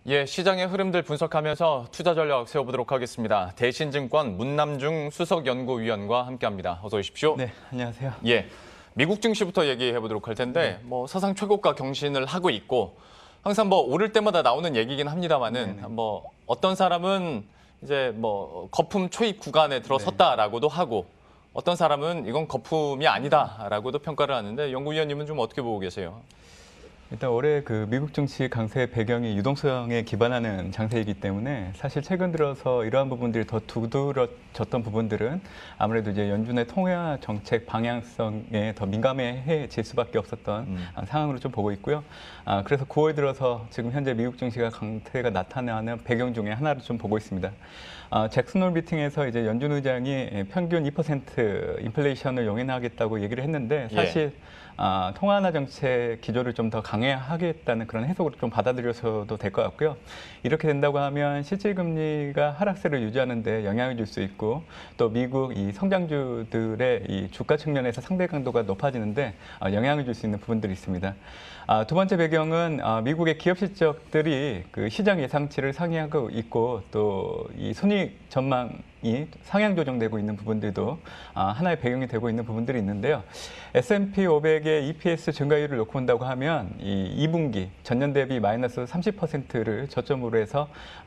예, 시장의 흐름들 분석하면서 투자 전략 세워보도록 하겠습니다. 대신증권 문남중 수석연구위원과 함께합니다. 어서 오십시오. 네, 안녕하세요. 예, 미국 증시부터 얘기해보도록 할 텐데 사상 최고가 경신을 하고 있고 항상 오를 때마다 나오는 얘기긴 합니다만은 어떤 사람은 이제 거품 초입 구간에 들어섰다라고도 하고 어떤 사람은 이건 거품이 아니다라고도 평가를 하는데 연구위원님은 좀 어떻게 보고 계세요? 일단 올해 그 미국 증시 강세 배경이 유동성에 기반하는 장세이기 때문에 사실 최근 들어서 이러한 부분들이 더 두드러졌던 부분들은 아무래도 이제 연준의 통화 정책 방향성에 더 민감해질 수밖에 없었던 상황으로 좀 보고 있고요. 그래서 9월 들어서 지금 현재 미국 증시가 강세가 나타나는 배경 중에 하나로 좀 보고 있습니다. 잭슨 홀 미팅에서 이제 연준 의장이 평균 2% 인플레이션을 용인하겠다고 얘기를 했는데 사실 통화 완화 정책 기조를 좀 더 강화하겠다는 그런 해석으로 좀 받아들여서도 될 것 같고요. 이렇게 된다고 하면 실질 금리가 하락세를 유지하는 데 영향을 줄 수 있고 또 미국 이 성장주들의 이 주가 측면에서 상대 강도가 높아지는데 영향을 줄 수 있는 부분들이 있습니다. 두 번째 배경은 미국의 기업 실적들이 그 시장 예상치를 상회하고 있고 또 이 손익 전망이 상향 조정되고 있는 부분들도 하나의 배경이 되고 있는 부분들이 있는데요. S&P 500의 EPS 증가율을 놓고 본다고 하면 이 2분기 전년 대비 마이너스 30%를 저점으로 해서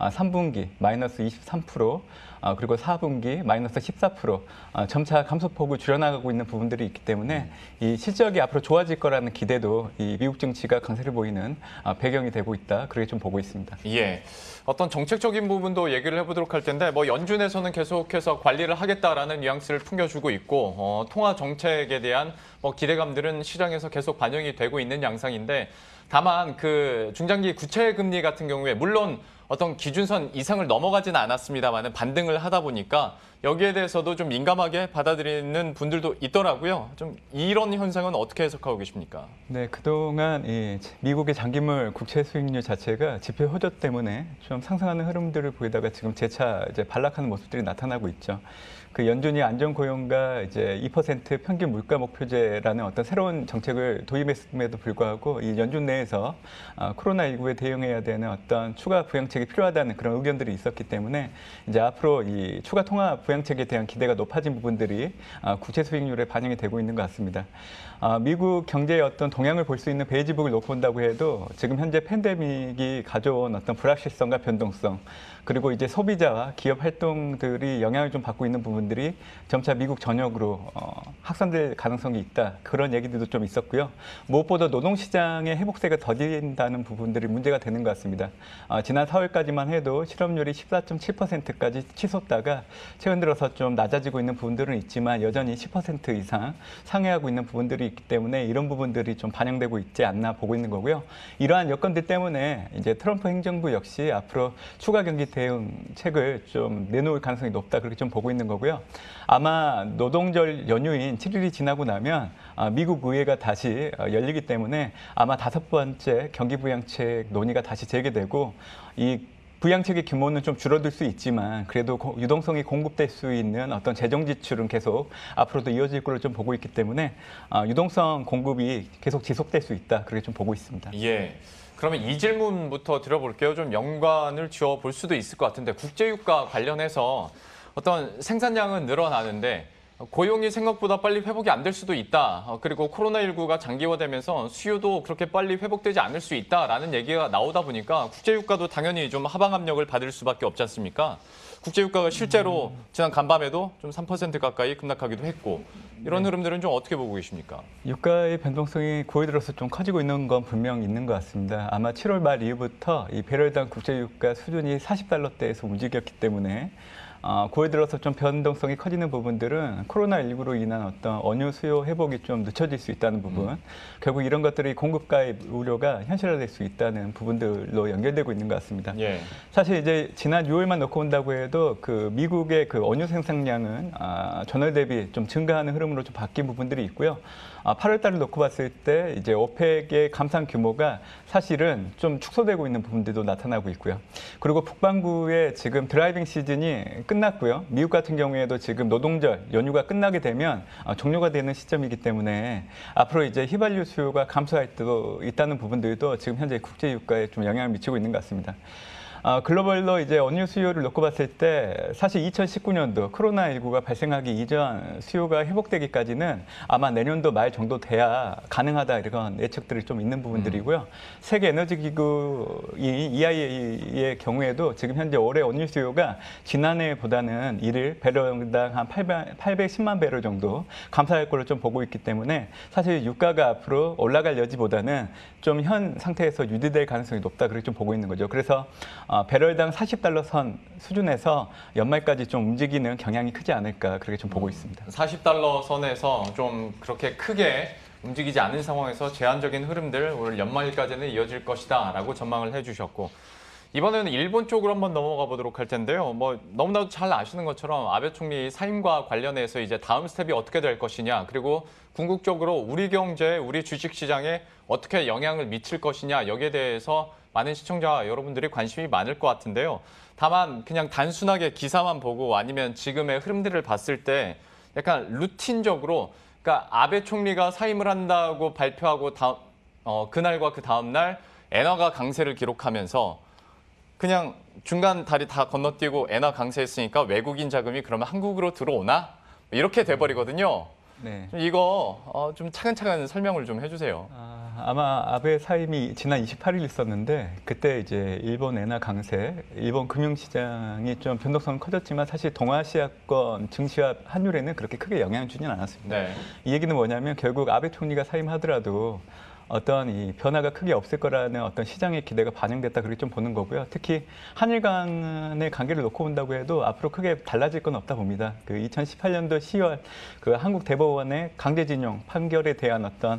3분기 마이너스 23%, 그리고 4분기 마이너스 14%, 점차 감소폭을 줄여나가고 있는 부분들이 있기 때문에 이 실적이 앞으로 좋아질 거라는 기대도 이 미국 증시가 강세를 보이는 배경이 되고 있다. 그렇게 좀 보고 있습니다. 예. 어떤 정책적인 부분도 얘기를 해보도록 할 텐데 연준에서는 계속해서 관리를 하겠다라는 뉘앙스를 풍겨주고 있고 통화 정책에 대한 기대감들은 시장에서 계속 반영이 되고 있는 양상인데 다만 그 중장기 구체 금리 같은 경우에 물론 어떤 기준선 이상을 넘어가지는 않았습니다만 반등을 하다 보니까 여기에 대해서도 좀 민감하게 받아들이는 분들도 있더라고요. 좀 이런 현상은 어떻게 해석하고 계십니까? 네, 그동안 이 미국의 장기물 국채 수익률 자체가 지표 호조 때문에 좀 상승하는 흐름들을 보이다가 지금 재차 이제 반락하는 모습들이 나타나고 있죠. 그 연준이 안정 고용과 이제 2% 평균 물가 목표제라는 어떤 새로운 정책을 도입했음에도 불구하고 이 연준 내에서 코로나19에 대응해야 되는 어떤 추가 부양책이 필요하다는 그런 의견들이 있었기 때문에 이제 앞으로 이 추가 통화 부양책에 대한 기대가 높아진 부분들이 국채 수익률에 반영이 되고 있는 것 같습니다. 미국 경제의 어떤 동향을 볼 수 있는 베이지북을 놓고 본다고 해도 지금 현재 팬데믹이 가져온 어떤 불확실성과 변동성 그리고 이제 소비자와 기업 활동들이 영향을 좀 받고 있는 부분들이 점차 미국 전역으로 확산될 가능성이 있다. 그런 얘기들도 좀 있었고요. 무엇보다 노동시장의 회복세가 더딘다는 부분들이 문제가 되는 것 같습니다. 지난 4월까지만 해도 실업률이 14.7%까지 치솟다가 최근 들어서 좀 낮아지고 있는 부분들은 있지만 여전히 10% 이상 상회하고 있는 부분들이 있기 때문에 이런 부분들이 좀 반영되고 있지 않나 보고 있는 거고요. 이러한 여건들 때문에 이제 트럼프 행정부 역시 앞으로 추가 경기 대응책을 좀 내놓을 가능성이 높다 그렇게 좀 보고 있는 거고요. 아마 노동절 연휴인 7일이 지나고 나면 미국 의회가 다시 열리기 때문에 아마 5번째 경기 부양책 논의가 다시 재개되고 이 부양책의 규모는 좀 줄어들 수 있지만 그래도 유동성이 공급될 수 있는 어떤 재정 지출은 계속 앞으로도 이어질 걸로 좀 보고 있기 때문에 유동성 공급이 계속 지속될 수 있다 그렇게 좀 보고 있습니다. 예. 그러면 이 질문부터 드려볼게요. 좀 연관을 지어볼 수도 있을 것 같은데 국제유가 관련해서 어떤 생산량은 늘어나는데 고용이 생각보다 빨리 회복이 안 될 수도 있다. 그리고 코로나19가 장기화되면서 수요도 그렇게 빨리 회복되지 않을 수 있다라는 얘기가 나오다 보니까 국제유가도 당연히 좀 하방 압력을 받을 수밖에 없지 않습니까? 국제유가가 실제로 지난 간밤에도 좀 3% 가까이 급락하기도 했고 이런 흐름들은 좀 어떻게 보고 계십니까? 유가의 변동성이 9월 들어서 좀 커지고 있는 건 분명 있는 것 같습니다. 아마 7월 말 이후부터 이 배럴당 국제유가 수준이 40달러대에서 움직였기 때문에 9월 들어서 좀 변동성이 커지는 부분들은 코로나19로 인한 어떤 원유 수요 회복이 좀 늦춰질 수 있다는 부분, 결국 이런 것들이 공급가의 우려가 현실화될 수 있다는 부분들로 연결되고 있는 것 같습니다. 예. 사실 이제 지난 6월만 놓고 본다고 해도 그 미국의 그 원유 생산량은 전월 대비 좀 증가하는 흐름으로 좀 바뀐 부분들이 있고요. 8월 달을 놓고 봤을 때 이제 오펙의 감산 규모가 사실은 좀 축소되고 있는 부분들도 나타나고 있고요. 그리고 북반구의 지금 드라이빙 시즌이 끝났고요. 미국 같은 경우에도 지금 노동절 연휴가 끝나게 되면 종료가 되는 시점이기 때문에 앞으로 이제 휘발유 수요가 감소할 수도 있다는 부분들도 지금 현재 국제 유가에 좀 영향을 미치고 있는 것 같습니다. 글로벌로 이제 원유 수요를 놓고 봤을 때 사실 2019년도 코로나19가 발생하기 이전 수요가 회복되기까지는 아마 내년도 말 정도 돼야 가능하다 이런 예측들이 좀 있는 부분들이고요. 세계 에너지 기구 EIA의 경우에도 지금 현재 올해 원유 수요가 지난해보다는 일일 배럴당 한 810만 배럴 정도 감소할 걸로 좀 보고 있기 때문에 사실 유가가 앞으로 올라갈 여지보다는 좀 현 상태에서 유지될 가능성이 높다 그렇게 좀 보고 있는 거죠. 그래서 배럴당 40달러 선 수준에서 연말까지 좀 움직이는 경향이 크지 않을까 그렇게 좀 보고 있습니다. 40달러 선에서 좀 그렇게 크게 움직이지 않은 상황에서 제한적인 흐름들 올 연말까지는 이어질 것이다라고 전망을 해주셨고 이번에는 일본 쪽으로 한번 넘어가 보도록 할 텐데요. 뭐 너무나도 잘 아시는 것처럼 아베 총리 사임과 관련해서 이제 다음 스텝이 어떻게 될 것이냐 그리고 궁극적으로 우리 경제, 우리 주식시장에 어떻게 영향을 미칠 것이냐 여기에 대해서 많은 시청자 여러분들이 관심이 많을 것 같은데요. 다만 그냥 단순하게 기사만 보고 아니면 지금의 흐름들을 봤을 때 약간 루틴적으로 그러니까 아베 총리가 사임을 한다고 발표하고 그날과 그 다음 날 엔화가 강세를 기록하면서 그냥 중간 다리 다 건너뛰고 엔화 강세했으니까 외국인 자금이 그러면 한국으로 들어오나? 이렇게 돼버리거든요. 네. 이거 좀 차근차근 설명을 좀 해주세요. 아마 아베 사임이 지난 28일 있었는데 그때 이제 일본 엔화 강세, 일본 금융시장이 좀 변동성은 커졌지만 사실 동아시아권 증시와 환율에는 그렇게 크게 영향을 주지는 않았습니다. 네. 이 얘기는 뭐냐면 결국 아베 총리가 사임하더라도 어떤 이 변화가 크게 없을 거라는 어떤 시장의 기대가 반영됐다 그렇게 좀 보는 거고요. 특히 한일 간의 관계를 놓고 본다고 해도 앞으로 크게 달라질 건 없다 봅니다. 그 2018년도 10월 그 한국 대법원의 강제징용 판결에 대한 어떤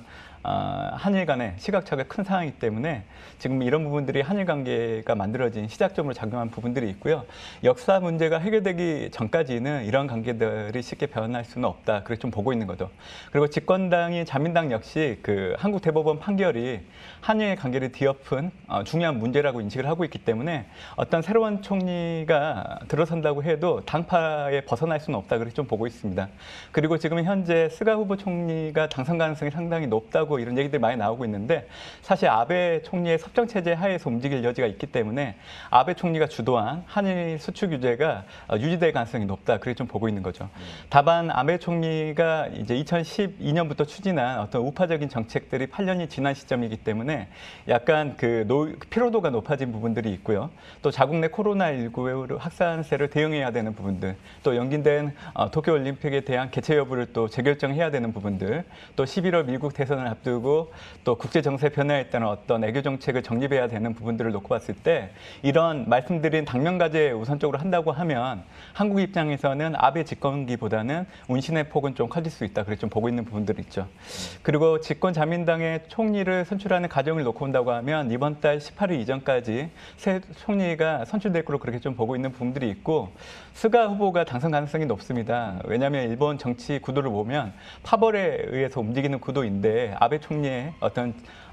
한일 간의 시각차가 큰 상황이기 때문에 지금 이런 부분들이 한일 관계가 만들어진 시작점으로 작용한 부분들이 있고요. 역사 문제가 해결되기 전까지는 이런 관계들이 쉽게 변할 수는 없다. 그렇게 좀 보고 있는 거죠. 그리고 집권당인 자민당 역시 그 한국 대법원 판결이 한일 관계를 뒤엎은 중요한 문제라고 인식을 하고 있기 때문에 어떤 새로운 총리가 들어선다고 해도 당파에 벗어날 수는 없다. 그렇게 좀 보고 있습니다. 그리고 지금 현재 스가 후보 총리가 당선 가능성이 상당히 높다고 이런 얘기들이 많이 나오고 있는데 사실 아베 총리의 섭정 체제 하에서 움직일 여지가 있기 때문에 아베 총리가 주도한 한일 수출 규제가 유지될 가능성이 높다. 그렇게 좀 보고 있는 거죠. 다만 아베 총리가 이제 2012년부터 추진한 어떤 우파적인 정책들이 8년이 지난 시점이기 때문에 약간 그 피로도가 높아진 부분들이 있고요. 또 자국 내 코로나19 확산세를 대응해야 되는 부분들, 또 연기된 도쿄올림픽에 대한 개최 여부를 또 재결정해야 되는 부분들, 또 11월 미국 대선을 앞두고 또 국제 정세 변화에 따른 어떤 애교 정책을 정립해야 되는 부분들을 놓고 봤을 때 이런 말씀드린 당면 과제 우선적으로 한다고 하면 한국 입장에서는 아베 집권기보다는 운신의 폭은 좀 커질 수 있다. 그렇게 좀 보고 있는 부분들이 있죠. 그리고 집권 자민당의 총리를 선출하는 과정을 놓고 본다고 하면 이번 달 18일 이전까지 새 총리가 선출될 걸로 그렇게 좀 보고 있는 부분들이 있고 스가 후보가 당선 가능성이 높습니다. 왜냐하면 일본 정치 구도를 보면 파벌에 의해서 움직이는 구도인데 아베 총리의 어떤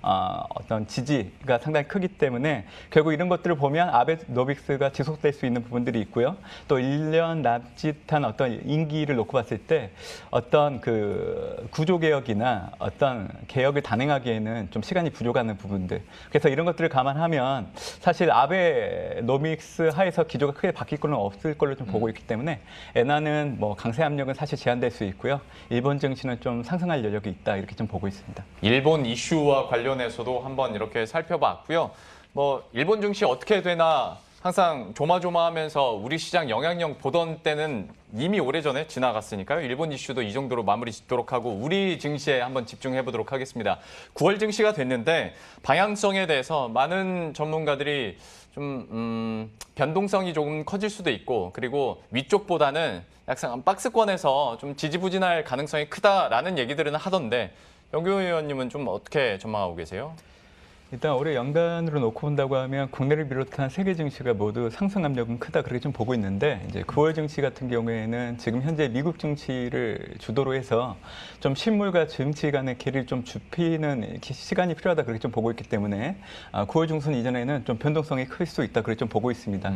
지지가 상당히 크기 때문에 결국 이런 것들을 보면 아베노믹스가 지속될 수 있는 부분들이 있고요. 또 1년 남짓한 어떤 임기를 놓고 봤을 때 어떤 그 구조개혁이나 어떤 개혁을 단행하기에는 좀 시간이 부족한 부분들. 그래서 이런 것들을 감안하면 사실 아베노믹스 하에서 기조가 크게 바뀔 건 없을 걸로 좀 보고 있기 때문에 엔화는 뭐 강세 압력은 사실 제한될 수 있고요. 일본 증시는 좀 상승할 여력이 있다 이렇게 좀 보고 있습니다. 일본 이슈와 관련해서도 한번 이렇게 살펴봤고요. 뭐 일본 증시 어떻게 되나 항상 조마조마하면서 우리 시장 영향력 보던 때는 이미 오래전에 지나갔으니까요. 일본 이슈도 이 정도로 마무리 짓도록 하고 우리 증시에 한번 집중해 보도록 하겠습니다. 9월 증시가 됐는데 방향성에 대해서 많은 전문가들이 좀 변동성이 조금 커질 수도 있고 그리고 위쪽보다는 약간 박스권에서 좀 지지부진할 가능성이 크다라는 얘기들은 하던데 영규 의원님은 좀 어떻게 전망하고 계세요? 일단 올해 연간으로 놓고 본다고 하면 국내를 비롯한 세계 증시가 모두 상승 압력은 크다 그렇게 좀 보고 있는데 이제 9월 증시 같은 경우에는 지금 현재 미국 증시를 주도로 해서 좀 실물과 증시 간의 괴리를 좀 좁히는 시간이 필요하다 그렇게 좀 보고 있기 때문에 9월 중순 이전에는 좀 변동성이 클 수 있다 그렇게 좀 보고 있습니다.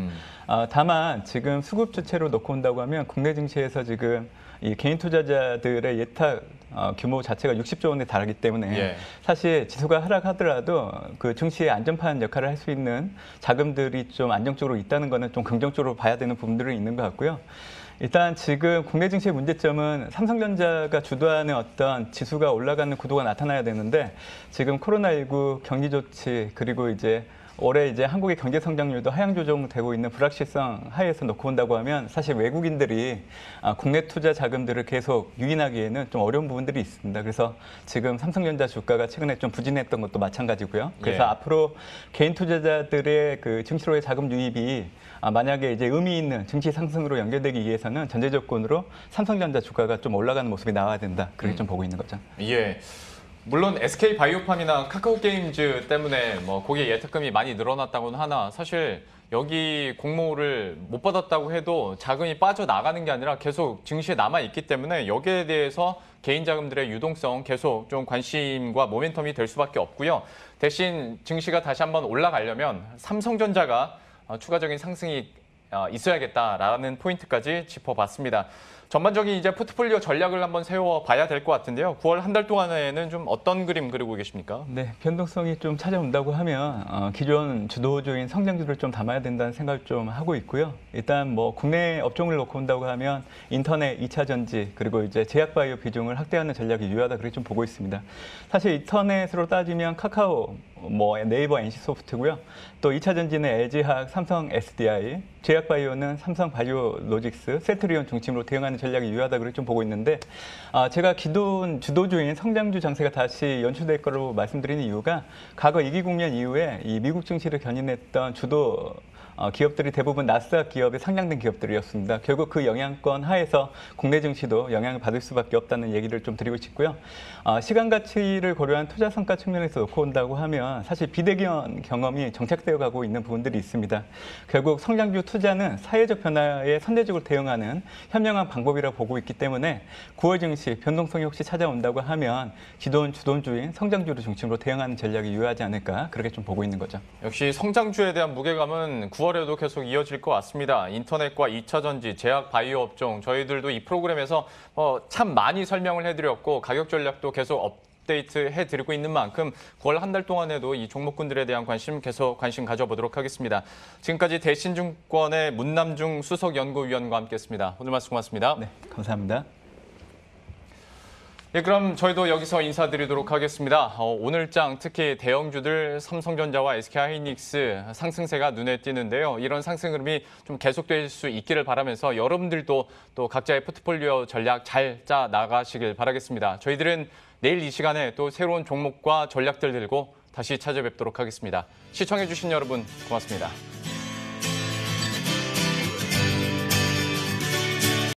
다만 지금 수급 주체로 놓고 본다고 하면 국내 증시에서 지금 이 개인 투자자들의 예탁 규모 자체가 60조 원에 달하기 때문에 예. 사실 지수가 하락하더라도 그 증시의 안전판 역할을 할 수 있는 자금들이 좀 안정적으로 있다는 거는 좀 긍정적으로 봐야 되는 부분들은 있는 것 같고요. 일단 지금 국내 증시의 문제점은 삼성전자가 주도하는 어떤 지수가 올라가는 구도가 나타나야 되는데 지금 코로나19 격리 조치 그리고 이제 올해 이제 한국의 경제 성장률도 하향 조정되고 있는 불확실성 하에서 놓고 본다고 하면 사실 외국인들이 국내 투자 자금들을 계속 유인하기에는 좀 어려운 부분들이 있습니다. 그래서 지금 삼성전자 주가가 최근에 좀 부진했던 것도 마찬가지고요. 그래서 예. 앞으로 개인 투자자들의 그 증시로의 자금 유입이 만약에 이제 의미 있는 증시 상승으로 연결되기 위해서는 전제 조건으로 삼성전자 주가가 좀 올라가는 모습이 나와야 된다. 그렇게 좀 보고 있는 거죠. 예. 물론 SK 바이오팜이나 카카오 게임즈 때문에 뭐 거기에 예탁금이 많이 늘어났다고는 하나 사실 여기 공모를 못 받았다고 해도 자금이 빠져나가는 게 아니라 계속 증시에 남아 있기 때문에 여기에 대해서 개인 자금들의 유동성 계속 좀 관심과 모멘텀이 될 수밖에 없고요. 대신 증시가 다시 한번 올라가려면 삼성전자가 추가적인 상승이 있어야겠다라는 포인트까지 짚어봤습니다. 전반적인 이제 포트폴리오 전략을 한번 세워봐야 될 것 같은데요. 9월 한 달 동안에는 좀 어떤 그림 그리고 계십니까? 네, 변동성이 좀 찾아온다고 하면 기존 주도주인 성장주를 좀 담아야 된다는 생각을 좀 하고 있고요. 일단 뭐 국내 업종을 놓고 본다고 하면 인터넷, 2차 전지 그리고 이제 제약바이오 비중을 확대하는 전략이 유효하다 그렇게 좀 보고 있습니다. 사실 인터넷으로 따지면 카카오, 뭐 네이버, NC소프트고요. 또 2차 전지는 LG화학, 삼성 SDI, 제약바이오는 삼성 바이오로직스, 셀트리온 중심으로 대응하는 전략이 유효하다 그렇게 좀 보고 있는데 제가 기존 주도주인 성장주 장세가 다시 연출될 거로 말씀드리는 이유가 과거 위기 국면 이후에 이 미국 증시를 견인했던 주도 기업들이 대부분 나스닥 기업에 상장된 기업들이었습니다. 결국 그 영향권 하에서 국내 증시도 영향을 받을 수밖에 없다는 얘기를 좀 드리고 싶고요. 시간 가치를 고려한 투자 성과 측면에서 놓고 온다고 하면 사실 비대면 경험이 정착되어 가고 있는 부분들이 있습니다. 결국 성장주 투자는 사회적 변화에 선제적으로 대응하는 현명한 방법이라고 보고 있기 때문에 9월 증시 변동성이 혹시 찾아온다고 하면 기존 주도주인 성장주를 중심으로 대응하는 전략이 유효하지 않을까 그렇게 좀 보고 있는 거죠. 역시 성장주에 대한 무게감은 9월에도 계속 이어질 것 같습니다. 인터넷과 2차 전지, 제약 바이오 업종 저희들도 이 프로그램에서 참 많이 설명을 해드렸고 가격 전략도 계속 업데이트 해드리고 있는 만큼 9월 한 달 동안에도 이 종목군들에 대한 계속 관심 가져보도록 하겠습니다. 지금까지 대신증권의 문남중 수석연구위원과 함께했습니다. 오늘 말씀 고맙습니다. 네, 감사합니다. 예, 그럼 저희도 여기서 인사드리도록 하겠습니다. 오늘장 특히 대형주들 삼성전자와 SK하이닉스 상승세가 눈에 띄는데요. 이런 상승 흐름이 좀 계속될 수 있기를 바라면서 여러분들도 또 각자의 포트폴리오 전략 잘 짜 나가시길 바라겠습니다. 저희들은 내일 이 시간에 또 새로운 종목과 전략들 들고 다시 찾아뵙도록 하겠습니다. 시청해주신 여러분 고맙습니다.